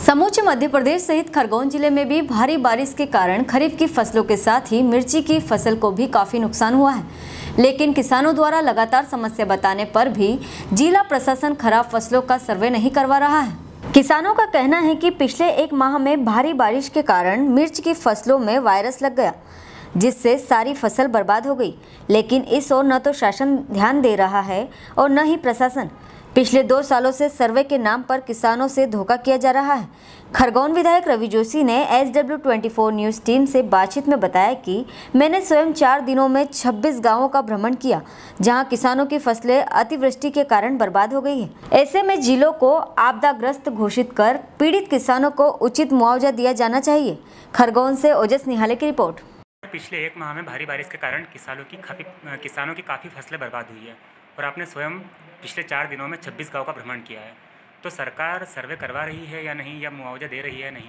समूचे मध्य प्रदेश सहित खरगोन जिले में भी भारी बारिश के कारण खरीफ की फसलों के साथ ही मिर्ची की फसल को भी काफी नुकसान हुआ है। लेकिन किसानों द्वारा लगातार समस्या बताने पर भी जिला प्रशासन खराब फसलों का सर्वे नहीं करवा रहा है। किसानों का कहना है कि पिछले एक माह में भारी बारिश के कारण मिर्च की फसलों में वायरस लग गया, जिससे सारी फसल बर्बाद हो गई। लेकिन इस ओर न तो शासन ध्यान दे रहा है और न ही प्रशासन। पिछले 2 सालों से सर्वे के नाम पर किसानों से धोखा किया जा रहा है। खरगोन विधायक रवि जोशी ने SW24 न्यूज़ टीम से बातचीत में बताया कि मैंने स्वयं 4 दिनों में 26 गांवों का भ्रमण किया, जहां किसानों की फसलें अतिवृष्टि के कारण बर्बाद हो गई है। ऐसे में जिलों को आपदाग्रस्त घोषित कर पीड़ित किसानों को उचित मुआवजा दिया जाना चाहिए। खरगोन से ओजस निहाले की रिपोर्ट। पिछले एक माह में भारी बारिश के कारण किसानों की काफ़ी फसलें बर्बाद हुई है और आपने स्वयं पिछले 4 दिनों में 26 गांव का भ्रमण किया है, तो सरकार सर्वे करवा रही है या नहीं, या मुआवजा दे रही है नहीं?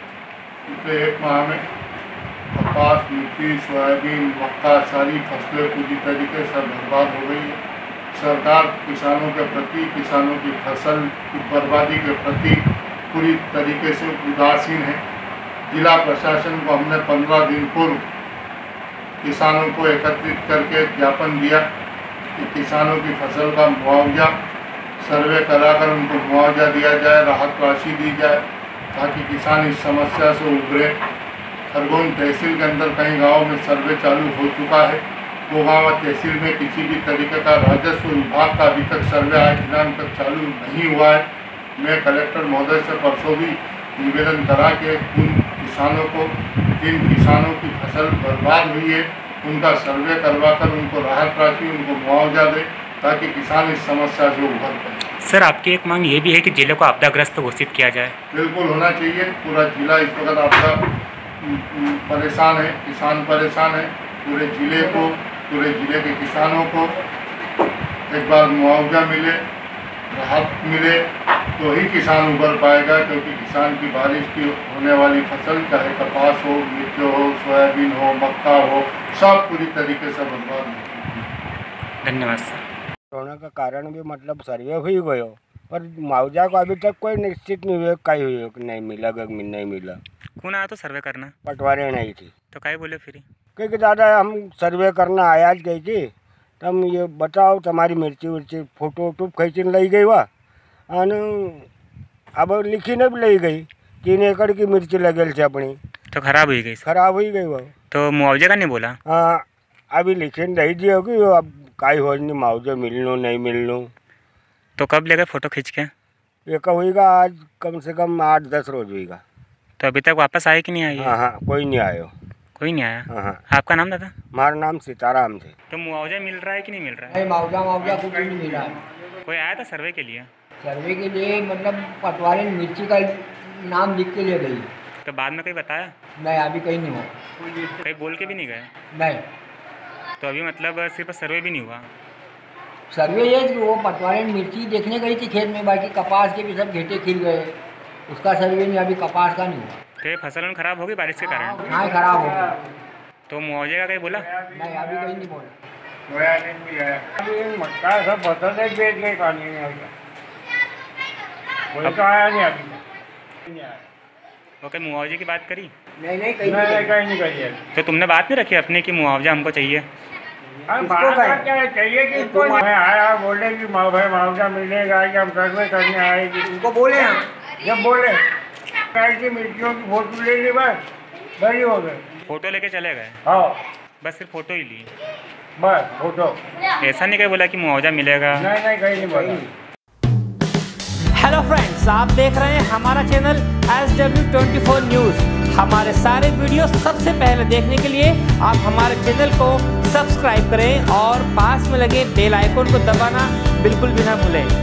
पिछले एक माह में कपास, मिर्ची, सोयाबीन, मक्का सारी फसलें पूरी तरीके से बर्बाद हो गई है। सरकार किसानों के प्रति, किसानों की फसल की बर्बादी के प्रति पूरी तरीके से उदासीन है। जिला प्रशासन को हमने 15 दिन पूर्व किसानों को एकत्रित करके ज्ञापन दिया कि किसानों की फसल का मुआवजा सर्वे कराकर उनको मुआवजा दिया जाए, राहत राशि दी जाए, ताकि किसान इस समस्या से उभरे। खरगोन तहसील के अंदर कई गांवों में सर्वे चालू हो चुका है। वो गाँव तहसील में किसी भी तरीके का राजस्व विभाग का अभी तक सर्वे आज दिनांक तक चालू नहीं हुआ है। मैं कलेक्टर महोदय से परसों भी निवेदन करा के उन किसानों को, जिन किसानों की फसल बर्बाद हुई है, उनका सर्वे करवाकर उनको राहत राशि, उनको मुआवजा दे, ताकि किसान इस समस्या से उभर पाए। सर, आपकी एक मांग ये भी है कि जिले को आपदाग्रस्त घोषित किया जाए? बिल्कुल होना चाहिए। पूरा जिला इस वक्त आपदा परेशान है, किसान परेशान है। पूरे जिले को, पूरे जिले के किसानों को एक बार मुआवजा मिले, राहत मिले, तो ही किसान उभर पाएगा। क्योंकि किसान की बारिश की होने वाली फसल, चाहे कपास हो, मिर्च हो, सोयाबीन हो, मक्का हो, सब पूरी तरीके से बर्बाद हो चुकी है। धन्यवाद सर। कोरोना का कारण भी मतलब सर्वे हुई गयो, पर मुआवजा को अभी तक कोई निश्चित नहीं हुआ, कहीं हुई कि नहीं मिला, नहीं मिला। कौन आया तो सर्वे करना? पटवारी नहीं थी। तो क्या बोले फिर? क्योंकि दादा हम सर्वे करना आया गई थी, तुम ये बताओ तुम्हारी मिर्ची उर्ची फोटो वोटो खींचने लाई गई वह, अब लिखी ने भी लाई गई 3 एकड़ की मिर्ची लगेल से अपनी, तो खराब हुई गई? खराब हुई गई वह। तो मुआवजा का नहीं बोला? हाँ, अभी लिखी नहीं दी होगी, अब काई हो नहीं, मुआवजा मिलनो नहीं मिलनो। तो कब लेगा फोटो खींच के? ये होगा आज कम से कम 8-10 रोज होगा। तो अभी तक वापस आए कि नहीं आए? हाँ, कोई नहीं आयो। कोई नहीं आया? हाँ। आपका नाम दादा? हमारा नाम सीताराम थे। तो मुआवजा मिल रहा है कि नहीं मिल रहा है? नहीं, मुआवजा कुछ नहीं मिला है। कोई आया था सर्वे के लिए? सर्वे के लिए मतलब पटवारी ने मिर्ची का नाम लिख के ले गई। तो बाद में कोई बताया? नहीं, अभी कहीं नहीं हुआ। कहीं बोल के भी नहीं गए? नहीं। तो अभी मतलब सिर्फ सर्वे भी नहीं हुआ? सर्वे ये कि वो पटवारी ने मिर्ची देखने गई थी खेत में, बाकी कपास के भी सब घेटे खिल गए, उसका सर्वे नहीं, अभी कपास का नहीं हुआ। तो फसल खराब होगी बारिश के कारण? हाँ, खराब हो गया। तो मुआवजे का कहीं बोला? नहीं, अभी कहीं नहीं बोला। मक्का सब फसल बेच गए, पानी में कोई तो आया नहीं अभी। ओके, मुआवजे की बात करी? नहीं, कहीं नहीं करी। तो तुमने बात नहीं रखी अपने कि मुआवजा हमको चाहिए? क्या चाहिए कि इसको मैं आया बोले कि मुआवजा मिलेगा, कि हम सर्वे करने आएगी, उनको बोले हम, जब बोले की मिर्चियों की फोटो ले ली, बस बड़ी हो गए। फोटो लेके चले गए? हाँ, बस सिर्फ फोटो ही ली? बस फोटो। ऐसा नहीं कहीं बोला कि मुआवजा मिलेगा? नहीं, कहीं नहीं बोला। हेलो फ्रेंड्स, आप देख रहे हैं हमारा चैनल SW24 न्यूज़। हमारे सारे वीडियो सबसे पहले देखने के लिए आप हमारे चैनल को सब्सक्राइब करें और पास में लगे बेल आइकन को दबाना बिल्कुल भी ना भूलें।